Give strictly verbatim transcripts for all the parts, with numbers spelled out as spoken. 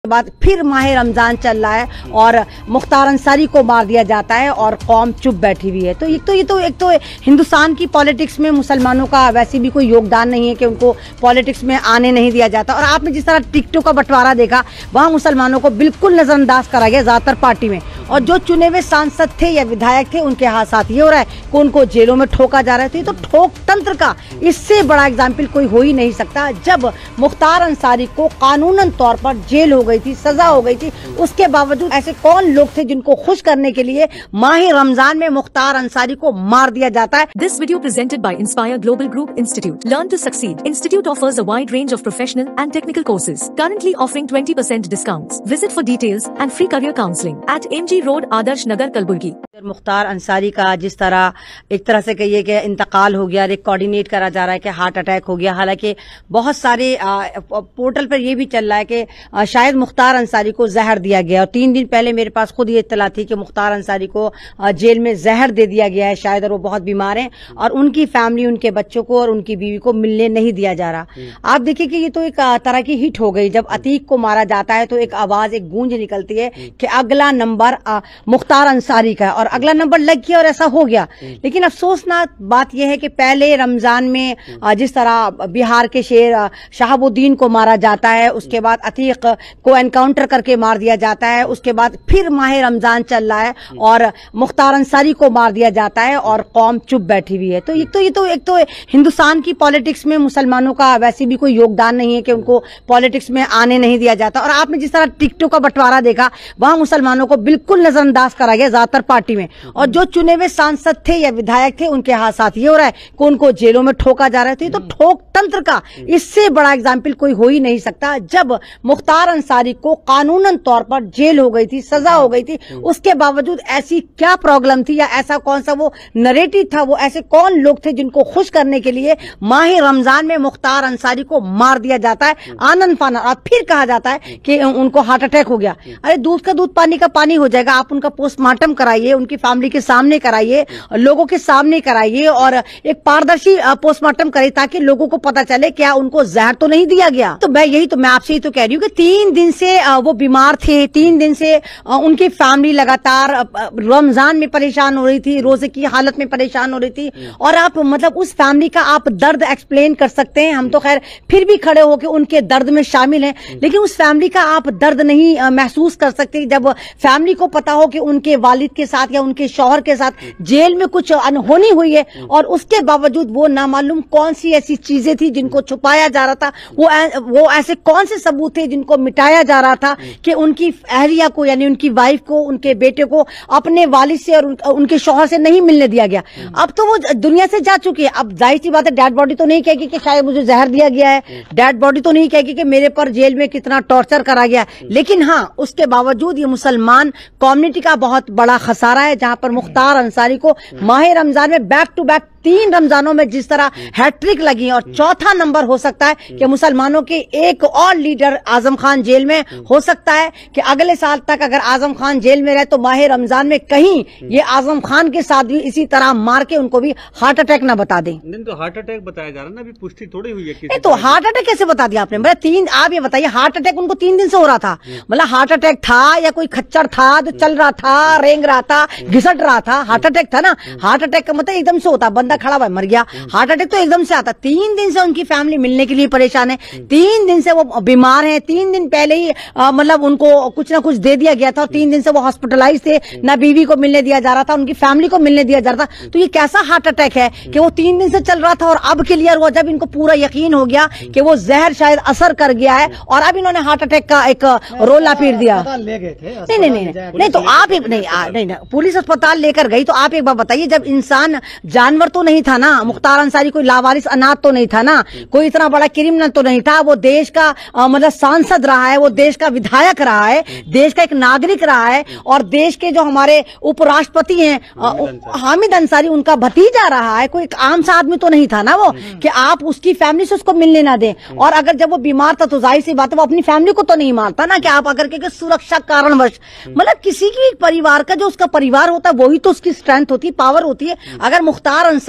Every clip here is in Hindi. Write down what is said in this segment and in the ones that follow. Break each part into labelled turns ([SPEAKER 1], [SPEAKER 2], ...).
[SPEAKER 1] बाद फिर माह रमजान चल रहा है और मुख्तार अंसारी को मार दिया जाता है और कौम चुप बैठी हुई है। तो एक तो ये तो एक तो हिंदुस्तान की पॉलिटिक्स में मुसलमानों का वैसे भी कोई योगदान नहीं है कि उनको पॉलिटिक्स में आने नहीं दिया जाता। और आपने जिस तरह टिकटों का बंटवारा देखा, वहाँ मुसलमानों को बिल्कुल नजरअंदाज करा गया ज्यादातर पार्टी में, और जो चुने हुए सांसद थे या विधायक थे उनके हाथ साथ ये हो रहा है कि उनको जेलों में ठोका जा रहा है। तो ये तो ठोक तंत्र का इससे बड़ा एग्जाम्पल कोई हो ही नहीं सकता। जब मुख्तार अंसारी को कानूनन तौर पर जेल हो गई थी, सजा हो गई थी, उसके बावजूद ऐसे कौन लोग थे जिनको खुश करने के लिए माह रमजान में मुख्तार अंसारी को मार दिया जाता है।
[SPEAKER 2] This video presented by Inspire Global Group Institute. Learn to succeed. Institute offers a wide range of professional and technical courses. Currently offering twenty percent discounts. Visit for details and free career counseling at M G Road, Adarsh Nagar, Kalburgi.
[SPEAKER 1] Mukhtar Ansari का जिस तरह एक तरह से कहिए कि इंतकाल हो गया, कोऑर्डिनेट करा जा रहा है कि हार्ट अटैक हो गया। हालांकि बहुत सारे आ, पोर्टल पर यह भी चल रहा है कि आ, शायद मुख्तार अंसारी को जहर दिया गया। और तीन दिन पहले मेरे पास खुद ये इत्तला थी कि मुख्तार अंसारी को आ, जेल में जहर दे दिया गया है शायद, और वो बहुत बीमार हैं और उनकी फैमिली, उनके बच्चों को और उनकी बीवी को मिलने नहीं दिया जा रहा। आप देखिए कि ये तो एक तरह की हिट हो गई। जब अतीक को मारा जाता है तो एक आवाज, एक गूंज निकलती है कि अगला नंबर मुख्तार अंसारी का है, और अगला नंबर लग गया और ऐसा हो गया। लेकिन अफसोसनाक बात यह है कि पहले रमजान में जिस तरह बिहार के शेर शहाबुद्दीन को मारा जाता है, उसके बाद अतीक को एनकाउंटर करके मार दिया जाता है, उसके बाद फिर माह रमजान चल रहा है और मुख्तार अंसारी को मार दिया जाता है और कौम चुप बैठी हुई है। तो एक तो ये तो एक तो हिंदुस्तान की पॉलिटिक्स में मुसलमानों का वैसे भी कोई योगदान नहीं है कि उनको पॉलिटिक्स में आने नहीं दिया जाता। और आपने जिस तरह टिकटों का बंटवारा देखा, वहां मुसलमानों को बिल्कुल नजरअंदाज करा गया ज्यादातर पार्टी में, और जो चुने हुए सांसद थे या विधायक थे उनके हाथ साथ ये हो रहा है कि उनको जेलों में ठोका जा रहा है। तो ये तो ठोक तंत्र का इससे बड़ा एग्जाम्पल कोई हो ही नहीं सकता। जब मुख्तार अंसारी को कानूनन तौर पर जेल हो गई थी, सजा हो गई थी, उसके बावजूद ऐसी क्या प्रॉब्लम थी या ऐसा कौन सा वो नरेटिव था, वो ऐसे कौन लोग थे जिनको खुश करने के लिए माह रमजान में मुख्तार अंसारी को मार दिया जाता है आनंद फाना, और फिर कहा जाता है कि उनको हार्ट अटैक हो गया। अरे दूध का दूध, पानी का पानी हो जाएगा। आप उनका पोस्टमार्टम कराइए, उनकी फैमिली के सामने कराइए, लोगों के सामने कराइए, और एक पारदर्शी पोस्टमार्टम करिए ताकि लोगों को पता चले क्या उनको जहर तो नहीं दिया गया। तो मैं यही तो मैं आपसे ही तो कह रही हूँ कि तीन दिन से वो बीमार थे, तीन दिन से उनकी फैमिली लगातार रमजान में परेशान हो रही थी, रोजे की हालत में परेशान हो रही थी, और आप मतलब उस फैमिली का आप दर्द एक्सप्लेन कर सकते हैं। हम तो खैर फिर भी खड़े होकर उनके दर्द में शामिल हैं, लेकिन उस फैमिली का आप दर्द नहीं महसूस कर सकते जब फैमिली को पता हो कि उनके वालिद के साथ या उनके शौहर के साथ जेल में कुछ अनहोनी हुई है, और उसके बावजूद वो नामालूम कौन सी ऐसी चीजें थी जिनको छुपाया जा रहा था, वो वो ऐसे कौन से सबूत थे जिनको मिटाया जा रहा था कि उनकी अहलिया को यानी उनकी वाइफ को, उनके बेटे को अपने वालिद से और उन, उनके शौहर से नहीं मिलने दिया गया। अब तो वो दुनिया से जा चुकी है। अब जाहिर सी बात है, डेड बॉडी तो नहीं कहेगी कि शायद मुझे जहर दिया गया है, डेड बॉडी तो नहीं कहेगी कि मेरे पर जेल में कितना टॉर्चर करा गया, लेकिन हाँ उसके बावजूद ये मुसलमान कम्युनिटी का बहुत बड़ा खसारा है, जहां पर मुख्तार अंसारी को माह रमजान में बैक टू बैक तीन रमजानों में जिस तरह हैट्रिक लगी, और चौथा नंबर हो सकता है कि मुसलमानों के एक और लीडर आजम खान जेल में हो सकता है कि अगले साल तक अगर आजम खान जेल में रहे तो माह रमजान में कहीं ये आजम खान के साथ भी इसी तरह मार के उनको भी हार्ट अटैक ना बता दें।
[SPEAKER 3] नहीं तो हार्ट अटैक बताया जा रहा है ना, अभी पुष्टि थोड़ी हुई है
[SPEAKER 1] किसी तो हार्ट अटैक कैसे बता दिया आपने? मतलब तीन, आप ये बताइए, हार्ट अटैक उनको तीन दिन से हो रहा था, मतलब हार्ट अटैक था या कोई खच्चर था जो चल रहा था, रेंग रहा था, घिसट रहा था, हार्ट अटैक था ना। हार्ट अटैक का मतलब एकदम से होता, बंदा खड़ा हुआ मर गया, हार्ट अटैक तो एकदम से आता। तीन दिन से उनकी फैमिली मिलने के लिए परेशान है, तीन दिन से वो बीमार हैं, तीन दिन पहले ही आ, मतलब उनको कुछ ना कुछ दे दिया गया था, और तीन दिन से वो हॉस्पिटलाइज थे, ना बीवी को मिलने दिया जा रहा था, उनकी फैमिली को मिलने दिया जा रहा था। तो ये कैसा हार्ट अटैक है कि वो तीन दिन से चल रहा था और अब क्लियर हुआ जब इनको पूरा यकीन हो गया कि वो जहर शायद असर कर गया है, और अब इन्होंने हार्ट अटैक का एक रोला पीट दिया। नहीं नहीं नहीं नहीं तो आप एक नहीं नहीं पुलिस अस्पताल लेकर गई, तो आप एक बात बताइए, जब इंसान जानवर तो नहीं था ना, मुख्तार अंसारी कोई लावारिस अनाथ तो नहीं था ना, कोई इतना बड़ा क्रिमिनल तो नहीं था, वो देश का आ, मतलब सांसद रहा है, वो देश का विधायक रहा है, देश का एक नागरिक रहा है, और देश के जो हमारे उपराष्ट्रपति हैं हामिद अंसारी, उनका भतीजा रहा है, कोई एक आम सा आदमी तो नहीं था ना वो कि आप उसकी फैमिली से उसको मिलने ना दें। और अगर जब वो बीमार था तो जाहिर सी बात है वो अपनी फैमिली को तो नहीं मारता ना, कि आप अगर के सुरक्षा कारणवश, मतलब किसी की परिवार का जो उसका परिवार होता है वही तो उसकी स्ट्रेंथ होती है, पावर होती है। अगर मुख्तार अंसारी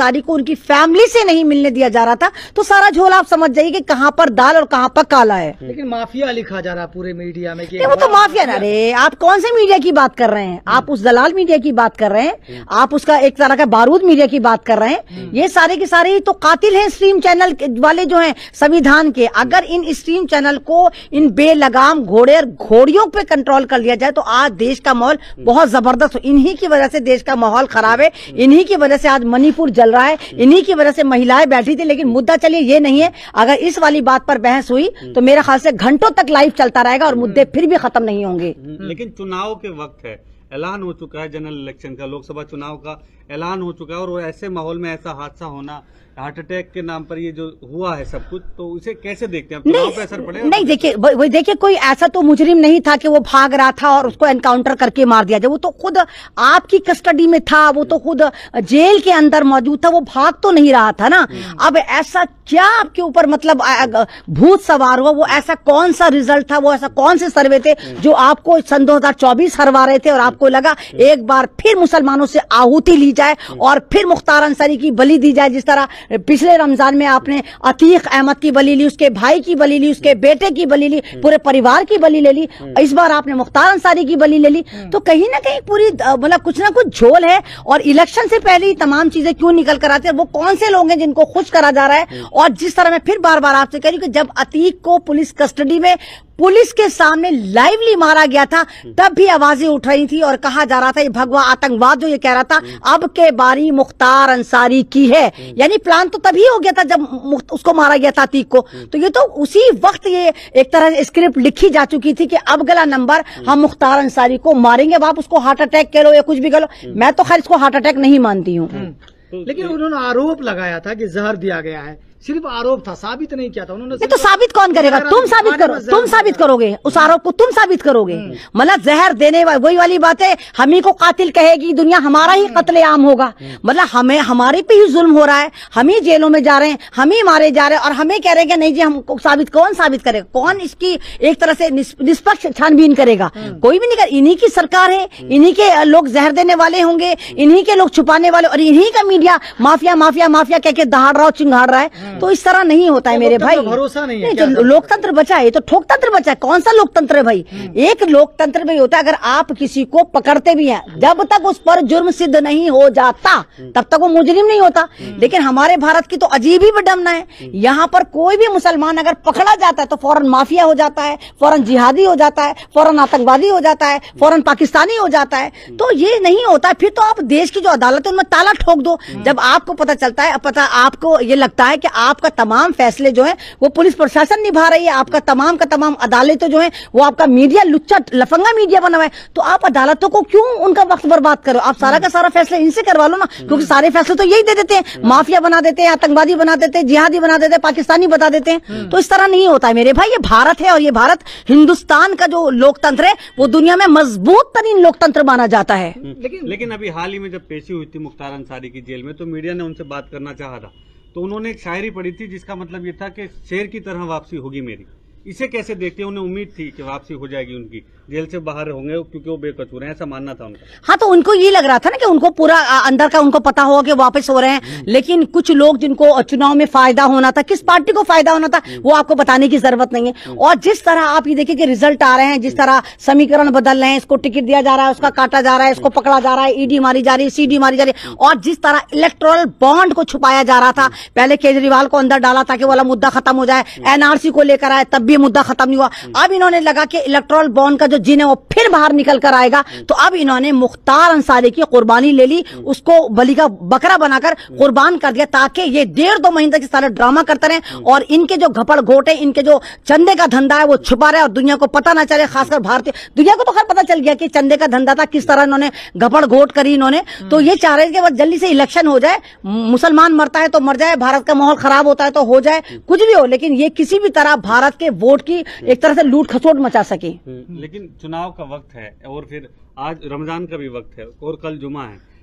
[SPEAKER 1] अंसारी को उनकी फैमिली से नहीं मिलने दिया जा रहा था, तो सारा झोल आप समझ जाइए कि कहां पर दाल और कहां पर काला है।
[SPEAKER 4] लेकिन माफिया लिखा जा रहा पूरे मीडिया में कि
[SPEAKER 1] वो तो माफिया ना। अरे आप कौन से मीडिया की बात कर रहे हैं? आप उस दलाल मीडिया की बात कर रहे हैं, आप उसका एक तरह का बारूद मीडिया की बात कर रहे हैं। ये सारे के सारे ही तो कातिल हैं स्ट्रीम चैनल वाले जो हैं संविधान के। अगर इन स्ट्रीम चैनल को इन बेलगाम घोड़े और घोड़ियों पे कंट्रोल कर लिया जाए तो आज देश का माहौल बहुत जबरदस्त हो। इन्हीं की वजह से देश का माहौल खराब है, इन्हीं की वजह से आज मणिपुर जल रहा है, इन्हीं की वजह से महिलाएं बैठी थी। लेकिन मुद्दा चलिए ये नहीं है। अगर इस वाली बात पर बहस हुई तो मेरे ख्याल से घंटों तक लाइव चलता रहेगा और मुद्दे फिर भी खत्म नहीं होंगे।
[SPEAKER 3] लेकिन चुनाव के वक्त है, ऐलान हो चुका है जनरल इलेक्शन का, लोकसभा चुनाव का ऐलान हो चुका है, और ऐसे माहौल में ऐसा हादसा होना, हार्ट अटैक के नाम पर ये जो हुआ है सब कुछ, तो इसे कैसे देखते हैं? चुनाव पे असर पड़ेगा?
[SPEAKER 1] नहीं, देखिए वही देखिए, कोई ऐसा तो मुजरिम नहीं था कि वो भाग रहा था और उसको एनकाउंटर करके मार दिया जाए। वो तो खुद आपकी कस्टडी में था, वो तो खुद जेल के अंदर मौजूद था, वो भाग तो नहीं रहा था ना। अब ऐसा क्या आपके ऊपर मतलब भूत सवार हुआ? वो ऐसा कौन सा रिजल्ट था, वो ऐसा कौन से सर्वे थे जो आपको सन दो हजार चौबीस हरवा रहे थे और आपको लगा एक बार फिर मुसलमानों से आहुति ली जाए और फिर मुख्तार अंसारी की बलि दी जाए? जिस तरह पिछले रमजान में आपने अतीक अहमद की बलि ली, उसके भाई की बलि ली, उसके बेटे की बलि ली, पूरे परिवार की बलि ले ली, इस बार आपने मुख्तार अंसारी की बलि ले ली। तो कहीं ना कहीं पूरी मतलब कुछ ना कुछ झोल है। और इलेक्शन से पहले ही तमाम चीजें क्यों निकल कर आती है? वो कौन से लोग हैं जिनको खुश करा जा रहा है? और जिस तरह मैं फिर बार बार आपसे कह रही हूँ कि जब अतीक को पुलिस कस्टडी में पुलिस के सामने लाइवली मारा गया था, तब भी आवाजें उठ रही थी और कहा जा रहा था ये भगवा आतंकवाद जो ये कह रहा था अब के बारी मुख्तार अंसारी की है। यानी प्लान तो तभी हो गया था जब उसको मारा गया था अतीक को। तो ये तो उसी वक्त ये एक तरह से स्क्रिप्ट लिखी जा चुकी थी कि अब गला नंबर हम मुख्तार अंसारी को मारेंगे। अब आप उसको हार्ट अटैक कह लो या कुछ भी कह लो, मैं तो खैर इसको हार्ट अटैक नहीं मानती हूँ।
[SPEAKER 4] लेकिन उन्होंने आरोप लगाया था कि जहर दिया गया है, सिर्फ आरोप था, साबित नहीं किया था उन्होंने।
[SPEAKER 1] ये तो साबित कौन करेगा? तुम साबित करो, तुम साबित करोगे उस आरोप को, तुम साबित करोगे। मतलब जहर देने वाली वही वाली बात है, हम ही को कातिल कहेगी दुनिया, हमारा ही कत्लेआम होगा। मतलब हमें हमारे पे ही जुल्म हो रहा है, हम ही जेलों में जा रहे हैं, हम ही मारे जा रहे हैं और हमें कह रहे हैं नहीं जी हमको साबित। कौन साबित करेगा? कौन इसकी एक तरह से निष्पक्ष छानबीन करेगा? कोई भी नहीं कर। इन्हीं की सरकार है, इन्हीं के लोग जहर देने वाले होंगे, इन्हीं के लोग छुपाने वाले, और इन्हीं का मीडिया माफिया माफिया माफिया कह के दहाड़ रहा हो, चिंगाड़ रहा है। तो इस तरह नहीं होता है मेरे भाई।
[SPEAKER 4] भरोसा नहीं है।
[SPEAKER 1] जो लोकतंत्र बचा है ये तो ठोकतंत्र बचा है। कौन सा लोकतंत्र है भाई? एक लोकतंत्र में होता है अगर आप किसी को पकड़ते भी हैं, जब तक उस पर जुर्म सिद्ध नहीं हो जाता तब तक वो मुजरिम नहीं होता। लेकिन हमारे भारत की तो अजीब ही विडंबना है, यहाँ पर कोई भी मुसलमान अगर पकड़ा जाता है तो फौरन माफिया हो जाता है, फौरन जिहादी हो जाता है, फौरन आतंकवादी हो जाता है, फौरन पाकिस्तानी हो जाता है। तो ये नहीं होता। फिर तो आप देश की जो अदालत है उनमें ताला ठोक दो। जब आपको पता चलता है, पता आपको ये लगता है कि आपका तमाम फैसले जो है वो पुलिस प्रशासन निभा रही है, आपका तमाम का तमाम अदालतें जो है वो आपका मीडिया लुच्चा लफंगा मीडिया बना हुआ है, तो आप अदालतों को क्यों उनका वक्त बर्बाद करो? आप सारा का सारा फैसला इनसे करवा लो ना, क्योंकि सारे फैसले तो यही दे देते हैं, माफिया बना देते हैं, आतंकवादी बना देते हैं, जिहादी बना देते हैं, पाकिस्तानी बता देते हैं। तो इस तरह नहीं होता है मेरे भाई। ये भारत है और ये भारत हिंदुस्तान का जो लोकतंत्र है वो दुनिया में मजबूत तरीन लोकतंत्र माना जाता है।
[SPEAKER 3] लेकिन लेकिन अभी हाल ही में जब पेशी हुई थी मुख्तार अंसारी की जेल में, तो मीडिया ने उनसे बात करना चाहा था, तो उन्होंने एक शायरी पढ़ी थी जिसका मतलब ये था कि शेर की तरह वापसी होगी मेरी। इसे कैसे देखते हैं? उन्हें उम्मीद थी कि वापसी हो जाएगी उनकी, जेल से बाहर होंगे क्योंकि वो बेकसूर हैं, ऐसा मानना था उनका।
[SPEAKER 1] हाँ, तो उनको ये लग रहा था ना कि उनको पूरा अंदर का उनको पता होगा कि वापस हो रहे हैं। लेकिन कुछ लोग जिनको चुनाव में फायदा होना था, किस पार्टी को फायदा होना था वो आपको बताने की जरूरत नहीं है। और जिस तरह आप ये देखिए कि रिजल्ट आ रहे हैं, जिस तरह समीकरण बदल रहे हैं, इसको टिकट दिया जा रहा है, उसका काटा जा रहा है, इसको पकड़ा जा रहा है, ईडी मारी जा रही है, सीडी मारी जा रही है, और जिस तरह इलेक्टोरल बॉन्ड को छुपाया जा रहा था, पहले केजरीवाल को अंदर डाला ताकि वाला मुद्दा खत्म हो जाए, एनआरसी को लेकर आए तब भी मुद्दा खत्म नहीं हुआ। अब इन्होंने लगा कि इलेक्टोरल बॉन्ड का जो जिन है वो फिर बाहर निकल कर आएगा, तो अब इन्होंने मुख्तार अंसारी की कुर्बानी ले ली, उसको बलि का बकरा बनाकर कुर्बान कर दिया, ताकि ये डेढ़ दो महीने तक सारा ड्रामा करते रहे और इनके जो घपड़ घोटे, इनके जो चंदे का धंधा है वो छुपा रहे और दुनिया को पता ना चले। खासकर भारतीय दुनिया को तो खैर पता चल गया कि चंदे का धंधा था, किस तरह इन्होंने घपड़ घोट करी इन्होंने। तो ये चाह रहे थे कि बस जल्दी से इलेक्शन हो जाए, मुसलमान मरता है तो मर जाए, भारत का माहौल खराब होता है तो हो जाए, कुछ भी हो, लेकिन ये किसी भी तरह भारत के वोट की एक तरह से लूट खसोट मचा सके।
[SPEAKER 3] लेकिन चुनाव का वक्त है और फिर आज रमजान का भी वक्त है और कल जुमा है,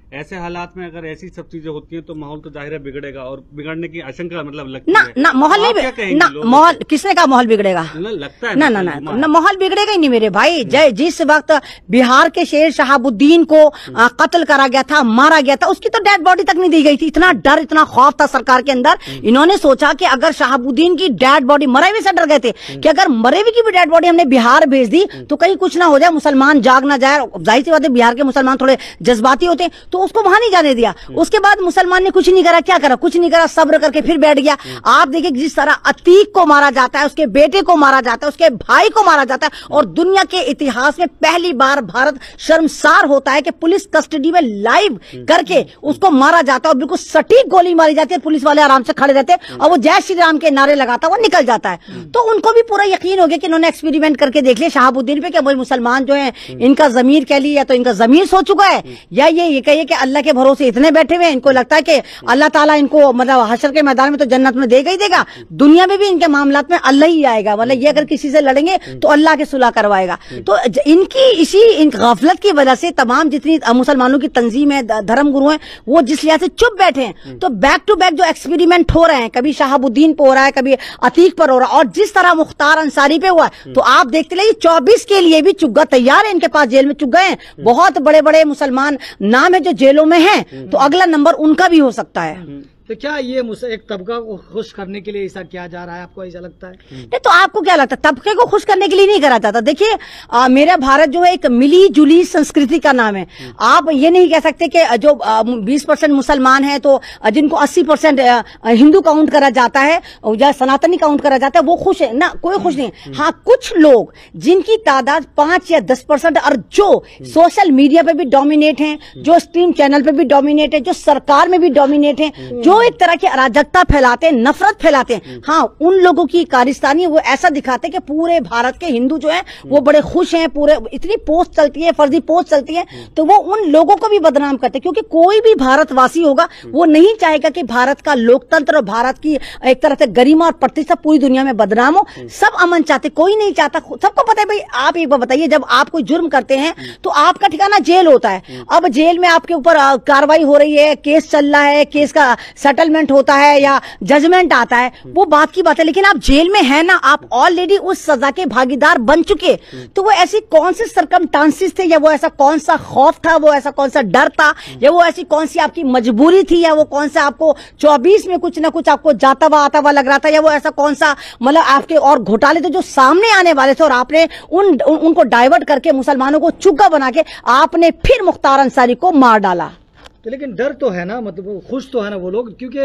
[SPEAKER 3] ऐसे हालात में अगर ऐसी सब चीजें होती हैं तो माहौल तो जाहिर है बिगड़ेगा और बिगड़ने की आशंका मतलब लगती
[SPEAKER 1] ना
[SPEAKER 3] है।
[SPEAKER 1] ना माहौल
[SPEAKER 3] आप क्या
[SPEAKER 1] नहीं
[SPEAKER 3] कहेंगे
[SPEAKER 1] ना
[SPEAKER 3] लोगों
[SPEAKER 1] माहौल
[SPEAKER 3] से?
[SPEAKER 1] किसने कहा माहौल बिगड़ेगा?
[SPEAKER 3] मतलब लगता है
[SPEAKER 1] ना ना ना ना माहौल बिगड़ेगा ही नहीं मेरे भाई। जय जिस वक्त बिहार के शेर शहाबुद्दीन को आ, कत्ल करा गया था, मारा गया था, उसकी तो डेड बॉडी तक नहीं दी गई थी। इतना डर, इतना खौफ था सरकार के अंदर। इन्होंने सोचा कि अगर शहाबुद्दीन की डेड बॉडी, मरे हुए से डर गए थे कि अगर मरे हुए की भी डेड बॉडी हमने बिहार भेज दी तो कहीं कुछ ना हो जाए, मुसलमान जाग ना जाए। जाहिर सी बात है बिहार के मुसलमान थोड़े जज्बाती होते हैं, तो उसको वहां नहीं जाने दिया। उसके बाद मुसलमान ने कुछ नहीं करा, क्या करा? कुछ नहीं करा, सब्र करके फिर बैठ गया। आप देखिए जिस तरह अतीक को मारा जाता है, उसके बेटे को मारा जाता है, उसके भाई को मारा जाता है, और दुनिया के इतिहास में पहली बार भारत शर्मसार होता है कि पुलिस कस्टडी में लाइव करके उसको मारा जाता है, और बिल्कुल सटीक गोली मारी जाती है। पुलिस वाले आराम से खड़े रहते हैं और वो जय श्री राम के नारे लगाता हुआ निकल जाता है। तो उनको भी पूरा यकीन हो गया कि इन्होंने एक्सपेरिमेंट करके देख लिया शहाबुद्दीन पे कि वो मुसलमान जो है इनका जमीर कह लिया, या तो इनका जमीर सो चुका है, या ये ये कहिए कि अल्लाह के भरोसे इतने बैठे हुए हैं, इनको लगता है कि अल्लाह ताला इनको मतलब हशर के मैदान में तो जन्नत में देगा ही देगा, दुनिया में भी इनके मामलात में अल्लाह ही आएगा। मतलब ये अगर किसी से लड़ेंगे तो अल्लाह के सुलह करवाएगा। तो इनकी इसी इन गफलत की वजह से तमाम जितनी मुसलमानों की तंजीम है, धर्म गुरु हैं, वो जिस लिहाज से चुप बैठे हैं। तो बैक टू बैक जो एक्सपेरिमेंट हो रहे हैं, कभी शहाबुद्दीन पे हो रहा है, कभी अतीक पर हो रहा है, और जिस तरह मुख्तार अंसारी पे हुआ है, तो आप देखते रहिए चौबीस के लिए भी चुग्गा तैयार है इनके पास, जेल में चुग गए हैं। बहुत बड़े बड़े मुसलमान नाम है जो जेलों में हैं, तो अगला नंबर उनका भी हो सकता है।
[SPEAKER 4] तो क्या ये एक तबका को खुश करने के लिए ऐसा किया जा रहा है, आपको ऐसा लगता है?
[SPEAKER 1] नहीं तो आपको क्या लगता है? तबके को खुश करने के लिए नहीं करा जाता। देखिए मेरा भारत जो है एक मिली जुली संस्कृति का नाम है। आप ये नहीं कह सकते कि जो बीस परसेंट मुसलमान है तो जिनको अस्सी परसेंट हिंदू काउंट करा जाता है या सनातनी काउंट करा जाता है वो खुश है ना, कोई खुश नहीं है। हाँ, कुछ लोग जिनकी तादाद पांच या दस परसेंट और जो सोशल मीडिया पे भी डोमिनेट हैं, जो स्ट्रीम चैनल पे भी डोमिनेट है, जो सरकार में भी डोमिनेट है, जो एक तरह की अराजकता फैलाते हैं, नफरत फैलाते हैं, हाँ उन लोगों की कारिस्तानी वो ऐसा दिखाते हैं कि पूरे भारत के हिंदू जो हैं वो बड़े खुश हैं। पूरे इतनी पोस्ट चलती है, फर्जी पोस्ट चलती है, तो वो उन लोगों को भी बदनाम करते हैं। क्योंकि कोई भी भारतवासी होगा वो नहीं चाहेगा कि भारत का लोकतंत्र और भारत की एक तरह से गरिमा और प्रतिष्ठा पूरी दुनिया में बदनाम हो। सब अमन चाहते, कोई नहीं चाहता। सबको पता है भाई। आप एक बार बताइए, जब आप कोई जुर्म करते हैं तो आपका ठिकाना जेल होता है। अब जेल में आपके ऊपर कार्रवाई हो रही है, केस चल रहा है, केस का सेटलमेंट होता है या जजमेंट आता है, वो बात की बात है। लेकिन आप जेल में है ना, आप ऑलरेडी उस सजा के भागीदार बन चुके। तो वो ऐसी कौन से सरकमस्टांसेस थे, या वो ऐसा कौन सा खौफ था, वो ऐसा कौन सा डर था, या वो ऐसी कौन सी आपकी मजबूरी थी, या वो कौन सा आपको चौबीस में कुछ ना कुछ आपको जाता हुआ आता हुआ लग रहा था, या वो ऐसा कौन सा मतलब आपके और घोटाले थे जो सामने आने वाले थे और आपने उन, उन उनको डाइवर्ट करके मुसलमानों को चुग्गा बना के आपने फिर मुख्तार अंसारी को मार डाला।
[SPEAKER 4] तो लेकिन डर तो है ना, मतलब खुश तो है ना वो लोग, क्योंकि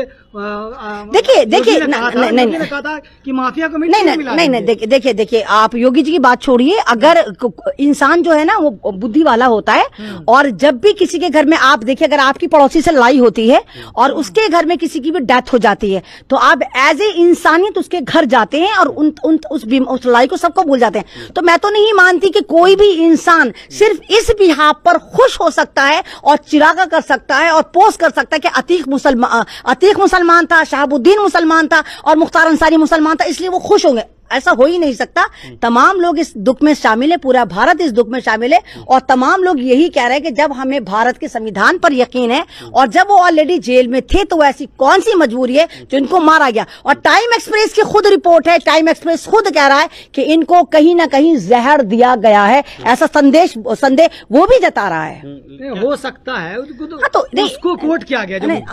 [SPEAKER 1] देखिए देखिए
[SPEAKER 4] ने कहा था, नहीं ने कहा था कि माफिया को
[SPEAKER 1] नहीं नहीं नहीं नहीं देखिए देखिए देखिए आप योगी जी की बात छोड़िए। अगर इंसान जो है ना वो बुद्धि वाला होता है, और जब भी किसी के घर में आप देखिए, अगर आपकी पड़ोसी से लड़ाई होती है और उसके घर में किसी की भी डेथ हो जाती है, तो आप एज ए इंसानियत उसके घर जाते हैं और उन, उन उस, उस लड़ाई को सबको भूल जाते हैं। तो मैं तो नहीं मानती कि कोई भी इंसान सिर्फ इस बिहाफ पर खुश हो सकता है और चिरागा कर सकता है और पोस्ट कर सकता है कि अतीक मुसलमान अतीक मुसलमान था, शहाबुद्दीन मुसलमान था और मुख्तार अंसारी मुसलमान था, इसलिए वो खुश होंगे। ऐसा हो ही नहीं सकता। तमाम लोग इस दुख में शामिल है, पूरा भारत इस दुख में शामिल है, और तमाम लोग यही कह रहे हैं कि जब हमें भारत के संविधान पर यकीन है और जब वो ऑलरेडी जेल में थे तो ऐसी कौन सी मजबूरी है जो इनको मारा गया। और टाइम एक्सप्रेस की खुद रिपोर्ट है, टाइम एक्सप्रेस खुद कह रहा है कि इनको कहीं ना कहीं जहर दिया गया है, ऐसा संदेश संदेश वो भी जता रहा है।
[SPEAKER 4] हो सकता है उसको तो,
[SPEAKER 1] हाँ तो
[SPEAKER 4] उसको कोट किया गया,
[SPEAKER 1] नहीं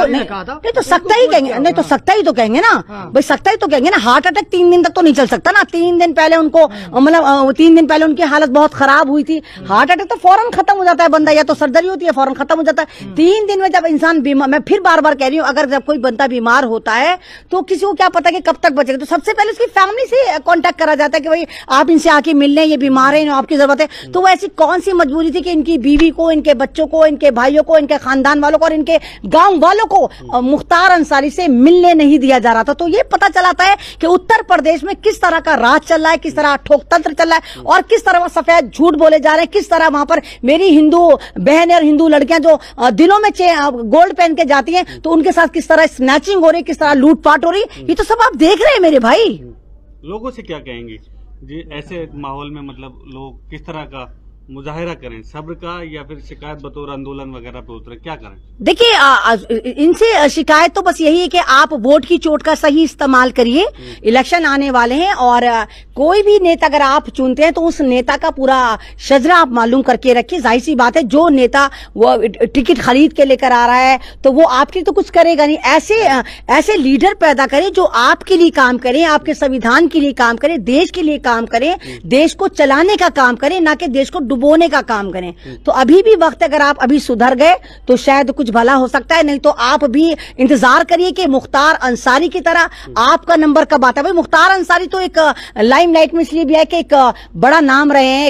[SPEAKER 1] तो सकता ही कहेंगे, नहीं तो सकता ही तो कहेंगे ना भाई, सकता ही तो कहेंगे ना। हार्ट अटैक तीन दिन तक तो नहीं चल सकता ना। तीन दिन पहले उनको मतलब तीन दिन पहले उनकी हालत बहुत खराब हुई थी। हार्ट अटैक तो फौरन खत्म हो जाता है बंदा, या तो सर्जरी होती है फौरन खत्म हो जाता है। तीन दिन में जब इंसान बीमार, मैं फिर बार बार कह रही हूँ, अगर जब कोई बंदा बीमार होता है तो किसी को क्या पता कि कब तक बचेगा। तो सबसे पहले उसकी फैमिली से कांटेक्ट करा जाता है कि भाई आप इनसे आके मिल लें, ये बीमार है, आपकी जरूरत है। तो वो ऐसी कौन सी मजबूरी थी कि इनकी बीवी को, इनके बच्चों को, इनके भाइयों को, इनके खानदान वालों को और इनके गांव वालों को मुख्तार अंसारी से मिलने नहीं दिया जा रहा था। तो ये पता चलाता है कि उत्तर प्रदेश में किस तरह का राज चल रहा है, किस तरह ठोकतंत्र चल रहा है, और किस तरह सफेद झूठ बोले जा रहे हैं, किस तरह वहां पर मेरी हिंदू बहन और हिंदू लड़कियां जो दिनों में गोल्ड पहन के जाती हैं तो उनके साथ किस तरह स्नैचिंग हो रही है, किस तरह लूटपाट हो रही है, ये तो सब आप देख रहे हैं मेरे भाई।
[SPEAKER 3] लोगों से क्या कहेंगे जी ऐसे माहौल में, मतलब लोग किस तरह का मुजाहिरा करें सब्र का, या फिर शिकायत बतौर आंदोलन वगैरह पे उतरे, क्या करें?
[SPEAKER 1] देखिए, आ, आ, इनसे शिकायत तो बस यही है कि आप वोट की चोट का सही इस्तेमाल करिए। इलेक्शन आने वाले हैं और आ, कोई भी नेता अगर आप चुनते हैं तो उस नेता का पूरा शजरा आप मालूम करके रखिए। जाहिर सी बात है, जो नेता वो टिकट खरीद के लेकर आ रहा है तो वो आपके लिए तो कुछ करेगा नहीं। ऐसे आ, ऐसे लीडर पैदा करें जो आपके लिए काम करें, आपके संविधान के लिए काम करें, देश के लिए काम करें, देश को चलाने का काम करें, ना कि देश को डुबोने का काम करें। तो अभी भी वक्त, अगर आप अभी सुधर गए तो शायद कुछ भला हो सकता है, नहीं तो आप भी इंतजार करिए कि मुख्तार अंसारी की तरह आपका नंबर कब आता है। भाई, मुख्तार अंसारी तो एक लाइमलाइट में इसलिए भी है कि एक बड़ा नाम रहे हैं,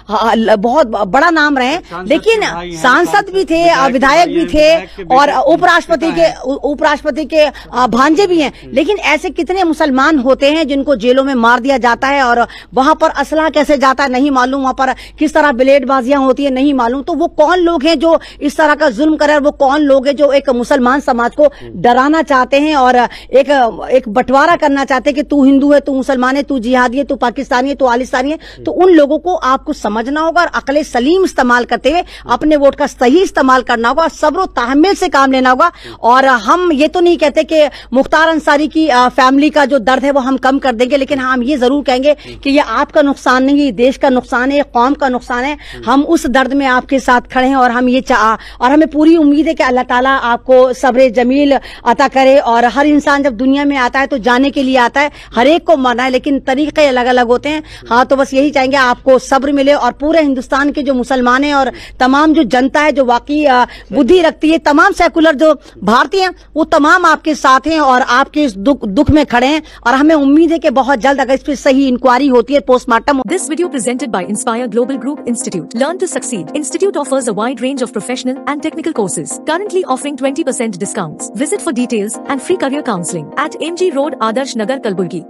[SPEAKER 1] एक बहुत बड़ा नाम रहे हैं, लेकिन सांसद भी थे, विधायक भी थे और उपराष्ट्रपति के उपराष्ट्रपति के भांजे भी हैं। लेकिन ऐसे कितने मुसलमान होते हैं जिनको जेलों में मार दिया जाता है और वहां पर असला कैसे जाता है नहीं मालूम, वहां पर किस तरह ब्लेडबाजियां होती है नहीं मालूम। तो वो कौन लोग हैं जो इस तरह का जुल्म करे, वो कौन लोग हैं जो एक मुसलमान समाज को डराना चाहते हैं और एक एक बंटवारा करना चाहते हैं कि तू हिंदू है, तू मुसलमान है, तू जिहादी है, तू पाकिस्तानी है, तू आलिस्तानी है। तो उन लोगों को आपको समझना होगा और अकले सलीम इस्तेमाल करते हुए अपने वोट का सही इस्तेमाल करना होगा और सब्र तहम्मुल से काम लेना होगा। और हम ये तो नहीं कहते कि मुख्तार अंसारी की फैमिली का जो दर्द है वो हम कम कर देंगे, लेकिन हम ये जरूर कहेंगे कि ये आपका नुकसान नहीं, ये देश का नुकसान है, कौम का नुकसान है। हम उस दर्द में आपके साथ खड़े हैं और हम ये चाह और हमें पूरी उम्मीद है कि अल्लाह ताला आपको सब्र जमील अता करे। और हर इंसान जब दुनिया में आता है तो जाने के लिए आता है, हर एक को मरना है, लेकिन तरीके अलग अलग होते हैं। हाँ, तो बस यही चाहेंगे आपको सब्र मिले और पूरे हिंदुस्तान के जो मुसलमान हैं और तमाम जो जनता है जो वाकई बुद्धि रखती है, तमाम सेकुलर जो भारतीय हैं, वो तमाम आपके साथ हैं और आपके इस दुख दुख में खड़े हैं। और हमें उम्मीद है कि बहुत जल्द अगर इस पर सही इंक्वायरी होती है, postmortem.
[SPEAKER 2] This video presented by Inspire Global Group Institute. Learn to succeed. Institute offers a wide range of professional and technical courses. Currently offering twenty percent discounts. Visit for details and free career counseling at M G Road, Adarsh Nagar, Kalburgi.